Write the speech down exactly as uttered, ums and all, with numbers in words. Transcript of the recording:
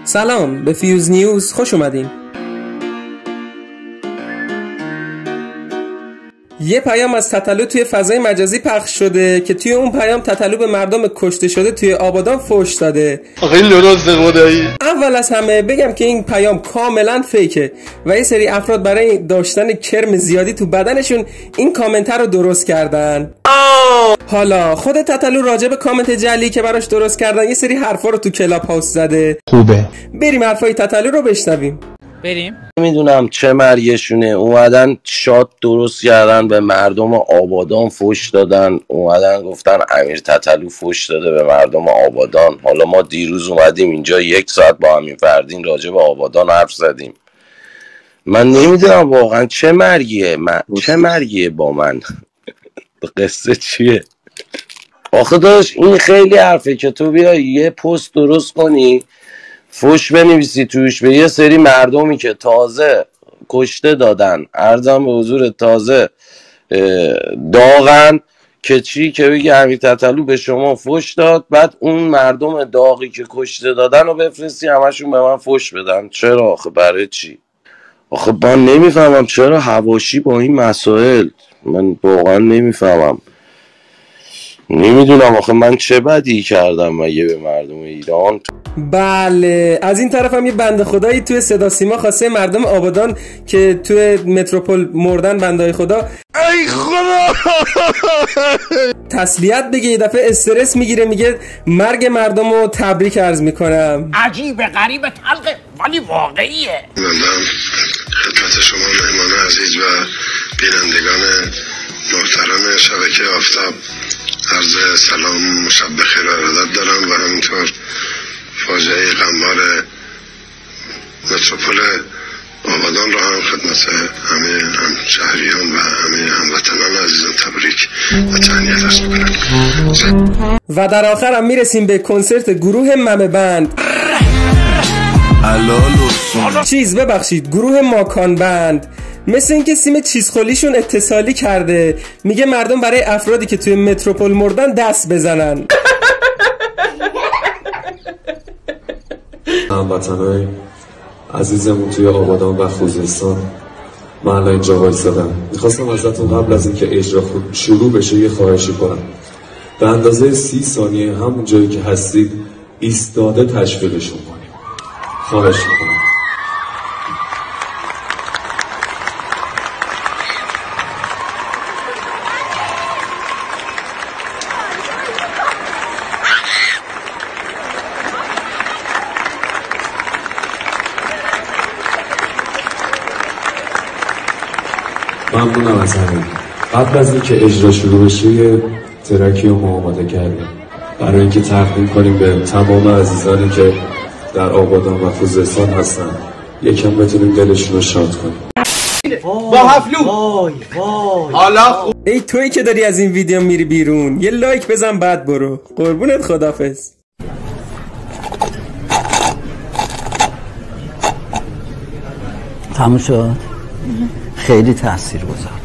سلام، به فیوز نیوز خوش اومدین. یه پیام از تتلو توی فضای مجازی پخش شده که توی اون پیام تتلو به مردم کشته شده توی آبادان فحش داده. خیلی درست خدایی. اول از همه بگم که این پیام کاملا فیکه و یه سری افراد برای داشتن کرم زیادی تو بدنشون این کامنت رو درست کردن. حالا خود تتلو راجع به کامنت جعلی که براش درست کردن یه سری حرفا رو تو کلاب هاوس زده. خوبه، بریم حرفای تتلو رو بشنویم. بریم. نمیدونم چه مریشونه، اومدن شات درست کردن، به مردم آبادان فحش دادن، اومدن گفتن امیر تتلو فحش داده به مردم آبادان. حالا ما دیروز اومدیم اینجا یک ساعت با همین فردین راجع به آبادان حرف زدیم. من نمیدونم واقعا چه مرگیه، من چه مرگیه با من. قصه چیه؟ آخه داشت این خیلی حرفه که تو بیا یه پست درست کنی، فوش بنویسی توش به یه سری مردمی که تازه کشته دادن، عرضم به حضور تازه داغن، که چی که بگی امیر تتلو به شما فوش داد، بعد اون مردم داغی که کشته دادن رو بفرستی همشون به من فوش بدن. چرا آخه؟ برای چی؟ آخه من نمیفهمم چرا حواشی با این مسائل. من واقعا نمیفهمم، نمیدونم آخه من چه بدی کردم مگه به مردم ایران. بله، از این طرف هم یه بنده خدایی توی صدا سیما خواسته مردم آبادان که توی متروپول مردن بنده خدا ای خدا تسلیت بگه. یه دفعه استرس میگیره، میگه مرگ مردم رو تبریک عرض میکنم. عجیب غریب تلقه ولی واقعیه. مندم خدمت شما مهمان عزیز و بینندگان محترم شبکه آفتاب عرض سلام، شب بخیر و ارادت دارم و همینطور فاجعه غمبار متروپول آبادان را هم خدمت همه هم شهریان و همه هموطنان عزیزان تبریک و تهنیت عرض می‌کنم. و در آخر هم میرسیم به کنسرت گروه ممه بند چیز ببخشید گروه ماکان بند. مثل اینکه سیم چیزخولیشون اتصالی کرده، میگه مردم برای افرادی که توی متروپول مردن دست بزنن. هموطنای عزیزمون توی آبادان و خوزستان، من الان اینجا وایسادم، میخواستم ازتون قبل از اینکه اجرا خود شروع بشه یه خواهشی کنم. به اندازه سی ثانیه همون جایی که هستید ایستاده تشویقشون کنید. خواهش میکنم. ممنونم از همه. قبل از اینکه اجرا شروع بشه یه ترکی رو ما آماده کردیم برای اینکه تقدیم کنیم به تمام عزیزانی که در آبادان و خوزستان هستن، یکم بتونیم دلشون رو شاد کنیم. با هفلو وای وای حالا ای تویی که داری از این ویدیو میری بیرون یه لایک بزن بعد برو. قربونت، خدافظ. تموم شد؟ خیلی تأثیر گذار.